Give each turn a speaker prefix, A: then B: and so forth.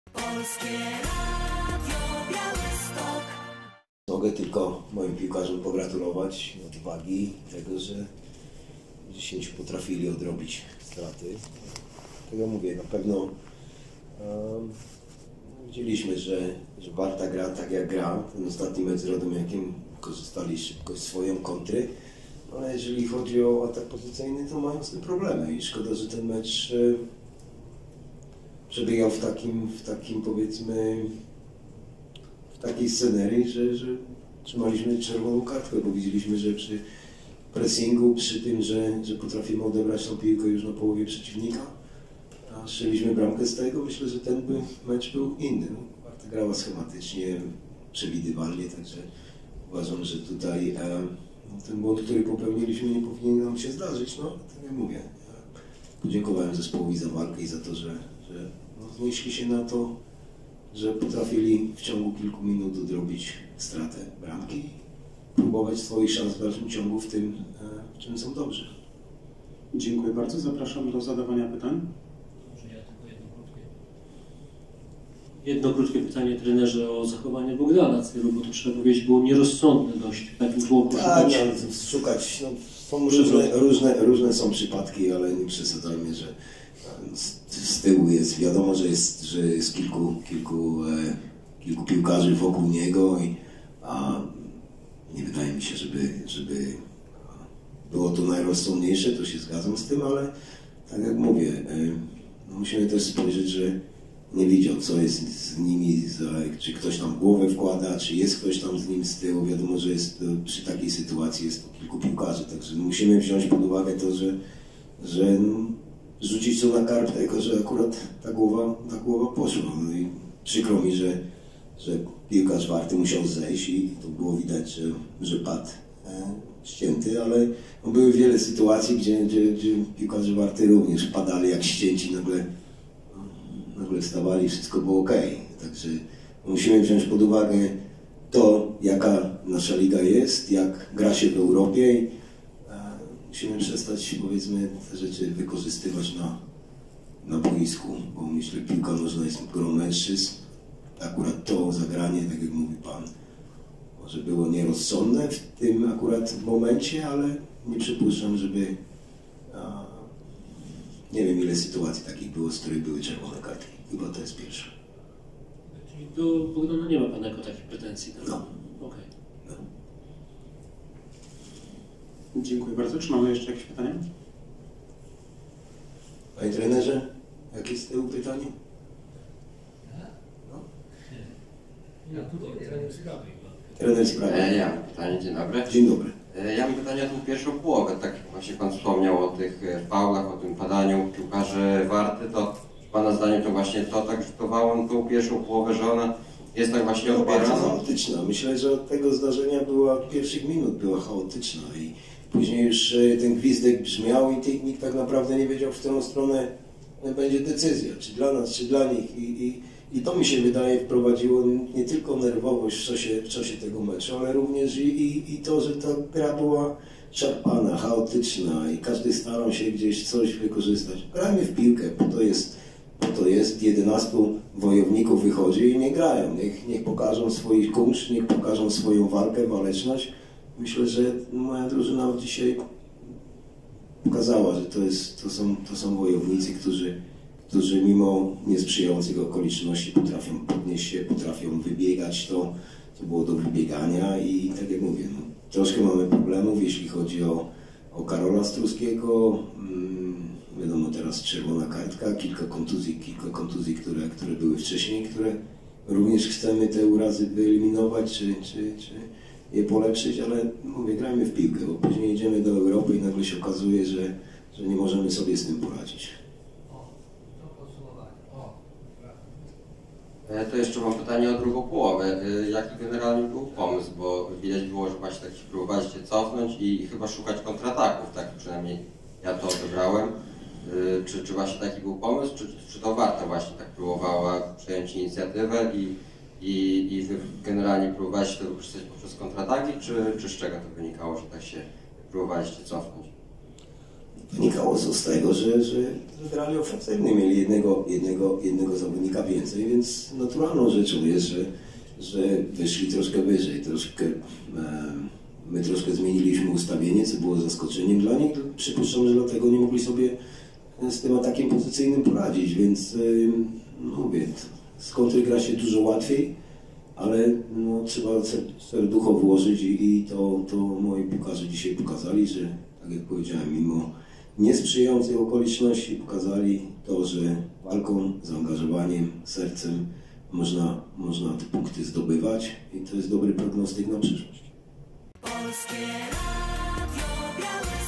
A: Polskie Radio Białystok.
B: Mogę tylko moim piłkarzom pogratulować odwagi tego, że 10 potrafili odrobić straty. Tego mówię, na pewno widzieliśmy, że Warta gra tak jak gra. Ten ostatni mecz z Radomiakiem korzystali szybko swoją kontry, ale jeżeli chodzi o atak pozycyjny, to mają z tym problemy i szkoda, że ten mecz przebiegał w takim powiedzmy w takiej scenerii, że trzymaliśmy czerwoną kartkę, bo widzieliśmy, że przy pressingu, przy tym, że potrafimy odebrać tą piłkę już na połowie przeciwnika, a strzeliśmy bramkę z tego, myślę, że ten mecz był inny. Warta grała schematycznie, przewidywalnie, także uważam, że tutaj ten błąd, który popełniliśmy, nie powinien nam się zdarzyć. No, tak jak mówię, podziękowałem zespołowi za walkę i za to, że znieśli się na to, że potrafili w ciągu kilku minut odrobić stratę bramki, próbować swoich szans w dalszym ciągu w tym, w czym są dobrzy.
C: Dziękuję bardzo. Zapraszam do zadawania pytań.
D: Może ja tylko jedno krótkie pytanie, trenerze, o zachowanie Bogdana Cyru, bo to trzeba powiedzieć było nierozsądne dość. Tak było poszukać.
B: Tak, no, szukać. No, są różne są przypadki, ale nie przesadzajmy, że z tyłu jest wiadomo, że jest kilku piłkarzy wokół niego a nie wydaje mi się, żeby było to najrozsądniejsze, to się zgadzam z tym, ale tak jak mówię, musimy też spojrzeć, że nie widział, co jest z nimi, czy ktoś tam głowę wkłada, czy jest ktoś tam z nim z tyłu. Wiadomo, że przy takiej sytuacji jest to kilku piłkarzy, także musimy wziąć pod uwagę to, że rzucić tu na karp tego, że akurat ta głowa poszła. No i przykro mi, że piłkarz Warty musiał zejść i to było widać, że padł ścięty, ale no były wiele sytuacji, gdzie piłkarze Warty również padali jak ścięci, nagle wstawali, wszystko było ok. Także musimy wziąć pod uwagę to, jaka nasza liga jest, jak gra się w Europie. Musimy przestać, powiedzmy, te rzeczy wykorzystywać na boisku, bo myślę, piłka nożna jest grą mężczyzn. Akurat to zagranie, tak jak mówi Pan, może było nierozsądne w tym akurat momencie, ale nie przypuszczam, żeby nie wiem, ile sytuacji takich było, z których były czerwone kartki. Chyba to jest pierwsza.
D: Czyli do Bogdana nie ma Pan jako takich pretensji? Tak?
B: No.
D: Okay.
B: No.
C: Dziękuję bardzo. Czy mamy jeszcze jakieś pytania?
B: Panie trenerze, jakie z tyłu pytanie? No.
D: Ja tutaj trener sprawy.
B: Trener sprawy.
E: Ja mam pytanie, dzień dobry.
B: Dzień dobry.
E: Ja mam pytanie o tą pierwszą połowę. Tak jak właśnie Pan wspomniał o tych faulach, o tym padaniu piłkarzy Warty, to Pana zdaniem to właśnie to tak rzutowało na tą pierwszą połowę, że ona jest tak właśnie odbierana?
B: Bardzo chaotyczna. Myślę, że od tego zdarzenia od pierwszych minut była chaotyczna i później już ten gwizdek brzmiał i nikt tak naprawdę nie wiedział, w którą stronę będzie decyzja, czy dla nas, czy dla nich. I to mi się wydaje wprowadziło nie tylko nerwowość w czasie tego meczu, ale również i to, że ta gra była szarpana, chaotyczna i każdy starał się gdzieś coś wykorzystać. Grajmy w piłkę, po to jest 11 wojowników wychodzi i nie grają. Niech pokażą swoich kunszt, niech pokażą swoją walkę, waleczność. Myślę, że moja drużyna od dzisiaj pokazała, że to są wojownicy, którzy mimo niesprzyjających okoliczności potrafią podnieść się, potrafią wybiegać to, co było do wybiegania i tak jak mówię, no, troszkę mamy problemów, jeśli chodzi o Karola Struskiego. Wiadomo, teraz czerwona kartka, kilka kontuzji, które były wcześniej, które również chcemy te urazy wyeliminować, czy je polepszyć, ale mówię, grajmy w piłkę, bo później idziemy do Europy i nagle się okazuje, że nie możemy sobie z tym poradzić.
E: To jeszcze mam pytanie o drugą połowę. Jaki generalnie był pomysł? Bo widać było, że właśnie tak się próbowaliście cofnąć i chyba szukać kontrataków, tak przynajmniej ja to odebrałem. Czy właśnie taki był pomysł, czy to Warta właśnie tak próbowała przejąć inicjatywę i wy generalnie próbowaliście to wykorzystać poprzez kontrataki, czy z czego to wynikało, że tak się próbowaliście cofnąć?
B: Wynikało to z tego, że grali ofensywnie, mieli jednego zawodnika więcej, więc naturalną rzeczą jest, że wyszli troszkę wyżej, my troszkę zmieniliśmy ustawienie, co było zaskoczeniem dla nich. Przypuszczam, że dlatego nie mogli sobie z tym atakiem pozycyjnym poradzić, więc mówię, z kontry gra się dużo łatwiej, ale no, trzeba serducho włożyć i to moi piłkarze dzisiaj pokazali, że tak jak powiedziałem, mimo niesprzyjających okoliczności pokazali to, że walką, zaangażowaniem, sercem można te punkty zdobywać i to jest dobry prognostyk na przyszłość.
A: Polskie Radio Białystok.